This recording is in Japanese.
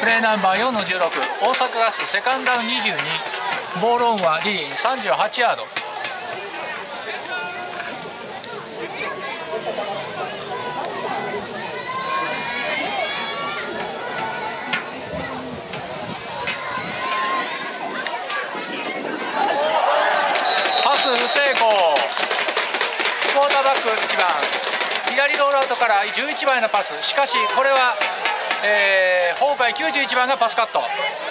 プレーナンバー4の16、大阪ガスセカンドダウン22、ボールオンはリーン38ヤード。パス不成功。クォーターバック1番、左ロールアウトから11番へのパス、しかしこれは、崩壊91番がパスカット。